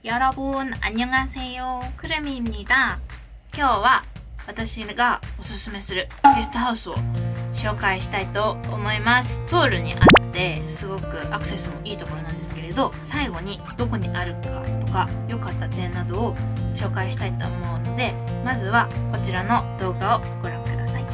여러분 안녕하세요. 크레미입니다. 今日は私がおすすめするゲストハウスを紹介したいと思います。ソウルにあってすごくアクセスもいいところなんですけれど、最後にどこにあるかとか良かった点などを紹介したいと思うので、まずはこちらの動画をご覧ください。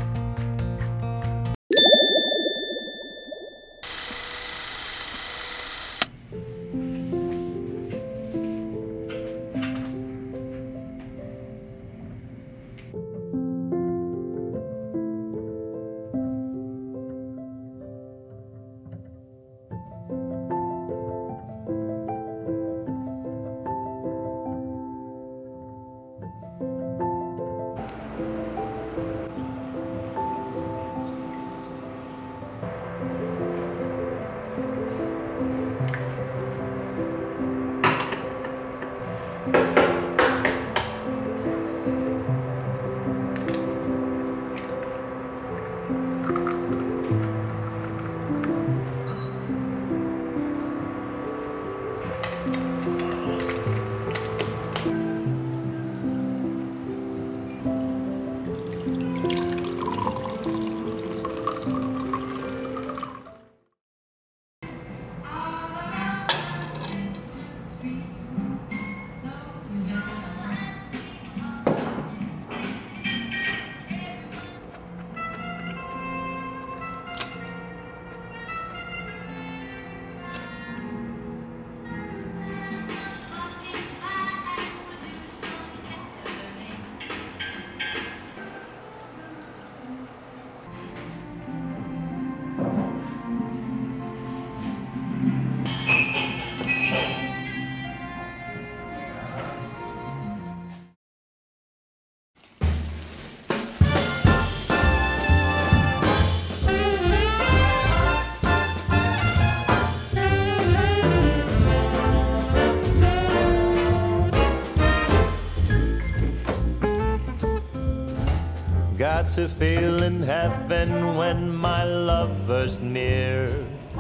Got to feel in heaven when my lover's near.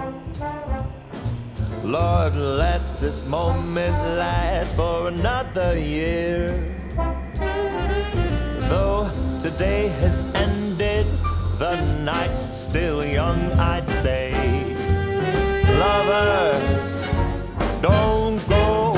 Lord, let this moment last for another year. Though today has ended, the night's still young, I'd say. Lover, don't go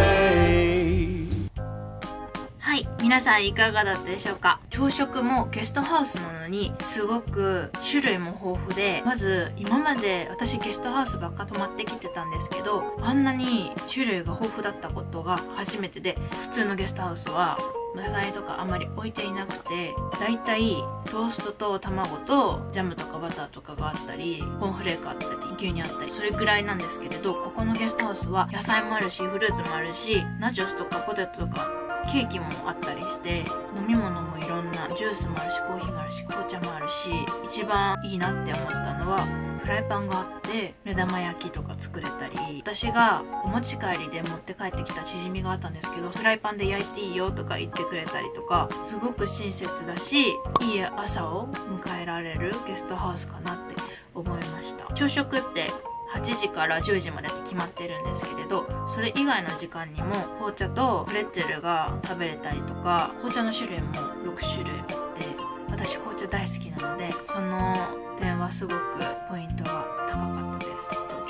away. はい、皆さんいかがだったでしょうか。朝食もゲストハウスなのにすごく種類も豊富で、まず今まで私ゲストハウスばっか泊まってきてたんですけど、あんなに種類が豊富だったことが初めてで、普通のゲストハウスは野菜とかあんまり置いていなくて、だいたいトーストと卵とジャムとかバターとかがあったり、コーンフレークあったり牛乳あったり、それぐらいなんですけれど、ここのゲストハウスは野菜もあるしフルーツもあるし、ナチョスとかポテトとかケーキもあったりして、飲み物もいろんなジュースもあるし、コーヒーもあるし、紅茶もあるし、一番いいなって思ったのはフライパンがあって目玉焼きとか作れたり、私がお持ち帰りで持って帰ってきたチヂミがあったんですけど、フライパンで焼いていいよとか言ってくれたりとか、すごく親切だし、いい朝を迎えられるゲストハウスかなって思いました。朝食って8時から10時までって決まってるんですけれど、それ以外の時間にも紅茶とプレッツェルが食べれたりとか、紅茶の種類も6種類あって、私紅茶大好きなので、その点はすごくポイントが高かったです。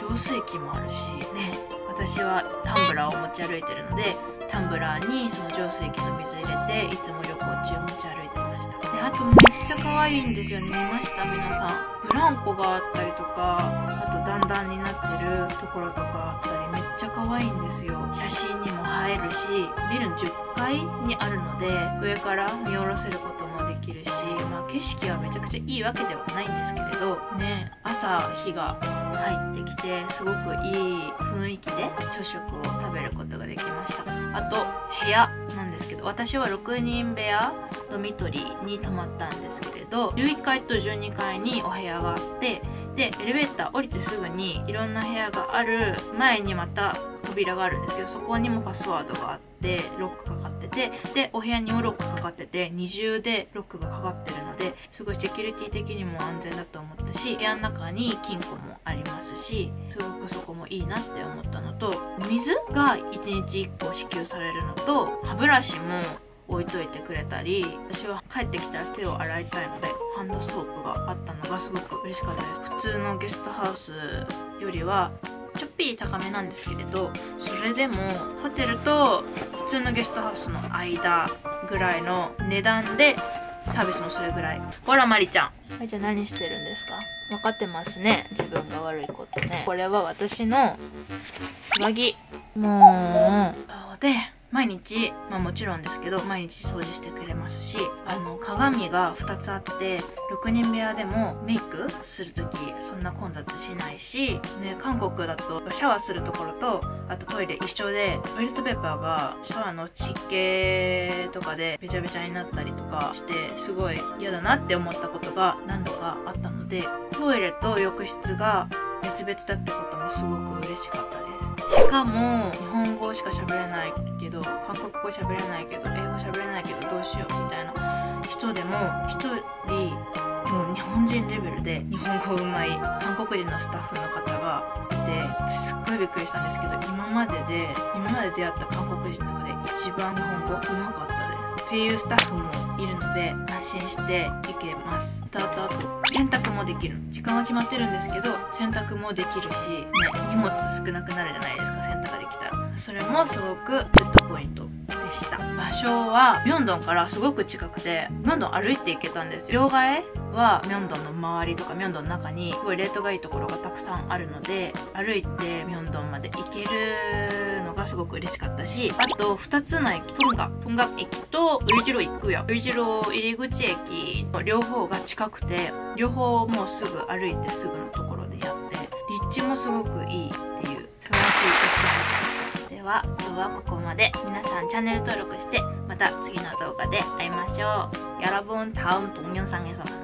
浄水器もあるしね、私はタンブラーを持ち歩いてるので、タンブラーにその浄水器の水入れていつも旅行中持ち歩いてました。で、あとめっちゃ可愛いんですよね。見ました皆さん。ブランコがあったりとか、あと段々になってるところとかあったり、めっちゃ可愛いんですよ。写真にも映えるし、ビルの10階にあるので上から見下ろせることもできるし、景色はめちゃくちゃいいわけではないんですけれどね、朝日が入ってきてすごくいい雰囲気で朝食を食べることができました。あと部屋なんですけど、私は6人部屋ドミトリーに泊まったんですけれど、11階と12階にお部屋があって、でエレベーター降りてすぐにいろんな部屋がある前にまた扉があるんですけど、そこにもパスワードがあってロックかかってて、でお部屋にもロックかかってて、二重でロックがかかってるので、すごいセキュリティ的にも安全だと思ったし、部屋の中に金庫もありますし、すごくそこもいいなって思ったのと、 と水が1日1個支給されるのと、歯ブラシも置いといてくれたり、私は帰ってきたら手を洗いたいのでハンドソープがあったのがすごく嬉しかったです。普通のゲストハウスよりはちょっぴり高めなんですけれど、それでもホテルと普通のゲストハウスの間ぐらいの値段でサービスもそれぐらい。ほらマリちゃん、マリちゃん何してるんですか？分かってますね、自分が悪いことね。これは私の上着。もうで毎日、もちろんですけど毎日掃除してくれますし、鏡が2つあって6人部屋でもメイクする時そんな混雑しないし、ね、韓国だとシャワーするところとあとトイレ一緒で、トイレットペーパーがシャワーの湿気とかでべちゃべちゃになったりとかしてすごい嫌だなって思ったことが何度かあったので、トイレと浴室が別々だってこともすごく嬉しかったです。しかも日本語しか喋れないけど、韓国語喋れないけど、英語喋れないけどどうしようみたいな人でも1人もう日本人レベルで日本語うまい韓国人のスタッフの方がいて、すっごいびっくりしたんですけど、今まで出会った韓国人の中で一番日本語うまかったですっていうスタッフもいるので安心して行けます。あと洗濯もできる、時間は決まってるんですけど洗濯もできるし、ね、荷物少なくなるじゃないですか、洗濯ができたら。それもすごくグッドポイントでした。場所はミョンドンからすごく近くて、ミョンドン歩いて行けたんですよ。両替はミョンドンの周りとかミョンドンの中にすごいレートがいいところがたくさんあるので、歩いてミョンドンまで行けるのがすごく嬉しかったし、あと2つの駅、トンガ駅とウイジロ行くよ、ウイジロ入り口駅の両方が近くて、両方もうすぐ歩いてすぐのところでやって、立地もすごくいいっていう素晴らしいゲストハウスでした。では今日はここまで。皆さんチャンネル登録してまた次の動画で会いましょう。여러분 다음 동영상에서